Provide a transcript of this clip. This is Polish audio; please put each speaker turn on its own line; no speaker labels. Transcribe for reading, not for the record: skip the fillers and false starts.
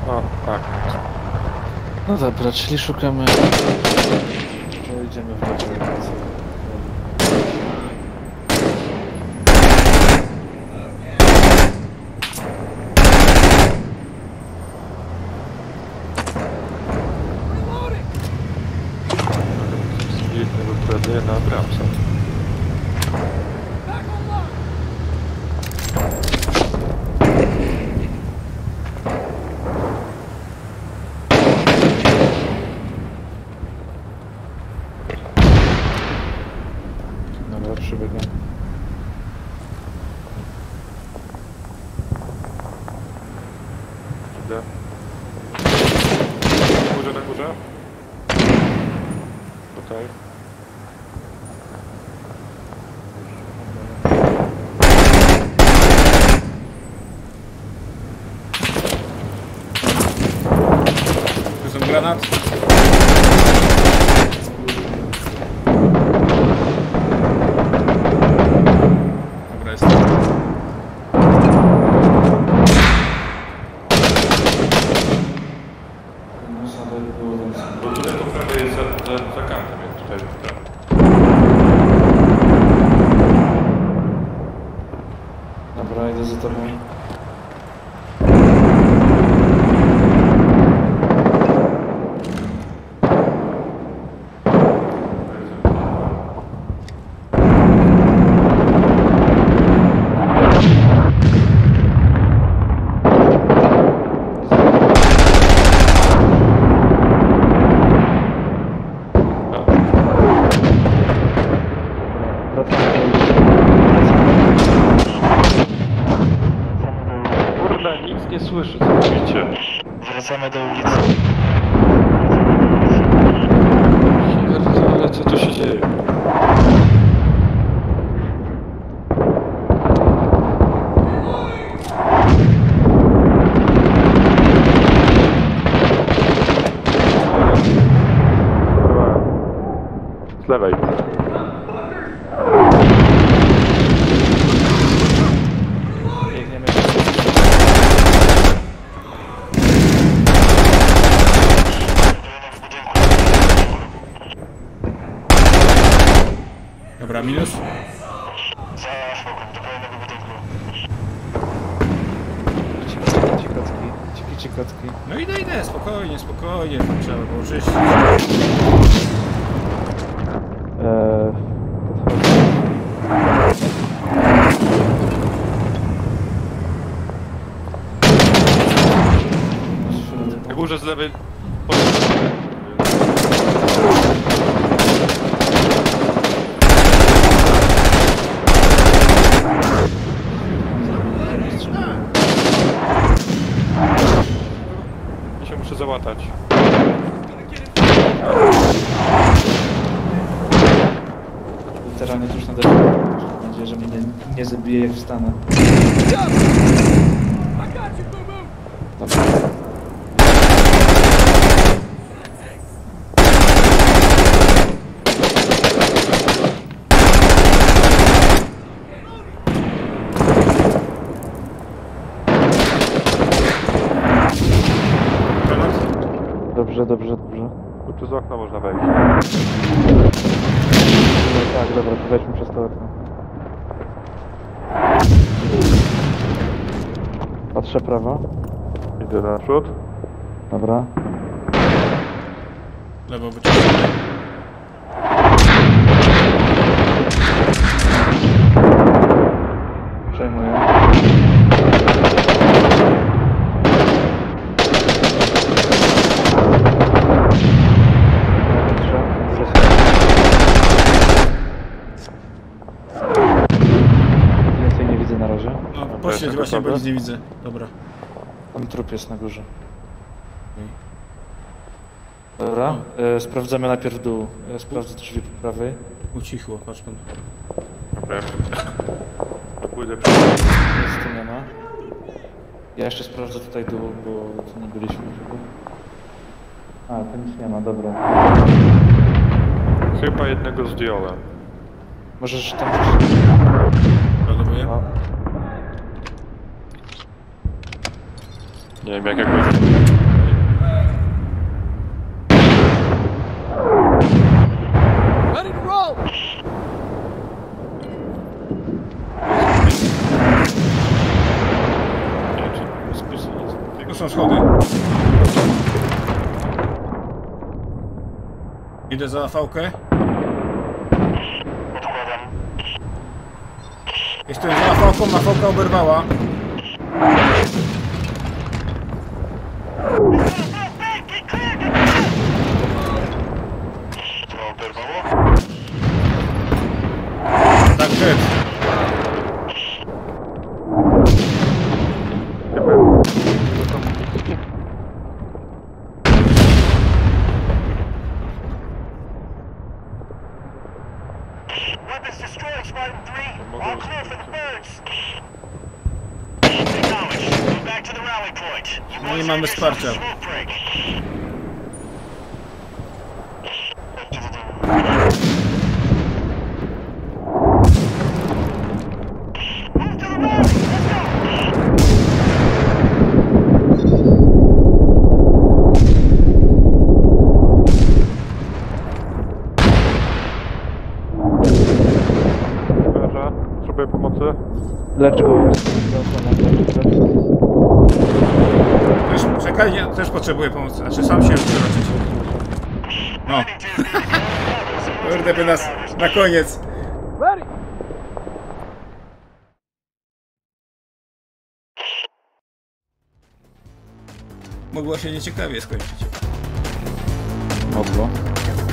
O, tak.
No dobra, czyli szukamy... No idziemy w lokalizację.
Jednego ukradnie na bramce.
Dobra, przybiegam.
Idę. Na górze? Okej.
Tu są granat. Dobra, jest.
Bo tutaj po prawej jest za kantem, jak tutaj w prawo.
Dobra, idę za tobą.
Kurde, nic nie słyszę, co mówicie.
Wracamy do ulicy.
Ale co tu się dzieje? Z lewej.
Biegniemy.
Dobra, minus.
Ci kotki.
No idę, spokojnie, spokojnie. Trzeba było czyścić.
Na górze z lewej. Ja się muszę załatać.
Weterany tuż nade mną. Mam nadzieję, że mnie nie zabije jak wstanę. Dobra. Dobrze.
Tu przez okno można wejść.
No tak, dobra, to weźmy przez to okno. Patrzę prawo.
Idę naprzód.
Dobra.
Lewo wyciągnę.
Przejmuję. Więcej nie widzę na razie.
No, poświeć właśnie, bo nic nie widzę. Dobra.
Tam trup jest na górze. Dobra, sprawdzamy najpierw dół. Sprawdzę drzwi po prawej.
Ucichło, patrz pan.
Pójdę
Nic tu nie ma. Ja jeszcze sprawdzę tutaj dół, bo tu nie byliśmy chyba. A, tu nic nie ma, dobra.
Chyba jednego zdjąłem.
Możesz tam...
Ładowuję.
O.
Nie wiem jak jakoś...
Ready to roll!
Nie wiem, czy bezpiecznie jest.
Tu są schody. Idę za fałkę. Jestem za fałką, a fałka oberwała. Tak jest.
Weapons destroyed, Spartan 3. All clear for the birds. Acknowledged. Go back to the rally point. You
No i
want
mamy
to save
wsparcia.
yourself a smoke break. Move to the rally. Let's go.
Leżę, potrzebuję pomocy.
Lecz go. Lecz go.
Też, czekaj, ja też potrzebuję pomocy. Znaczy sam się wyleczyć. No. Kurde, by nas na koniec.
Ready!
Mogło się nieciekawie skończyć.
Mogło.